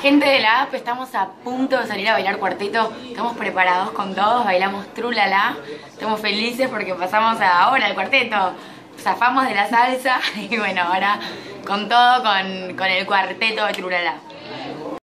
Gente de la app, estamos a punto de salir a bailar cuarteto. Estamos preparados con todos, bailamos trulala. Estamos felices porque pasamos ahora al cuarteto. Zafamos de la salsa y bueno, ahora con todo con el cuarteto de trulala.